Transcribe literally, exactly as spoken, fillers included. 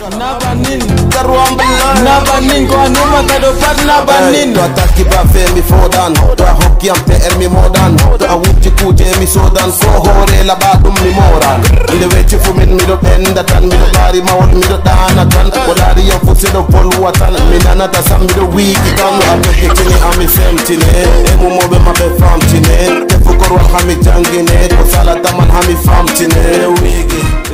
Nabanin Karuang belai Nabanin ko anuma kadopat nabanin To ataki ba fe mi fodan To a hokki am te er mi modan To a wuti kuje mi sodan Ko hore la ba dum mi moran Inde wechi fu min mi do penda tan Mi do bari mawol mi do dana tan Wadari yon fu se do pol watan Mi nana ta sam mi do wiki kan Ame kitini ami femtine Emu mobe ma be famtine Tefu korwal hami jangine Ko salata man hami famtine Wiki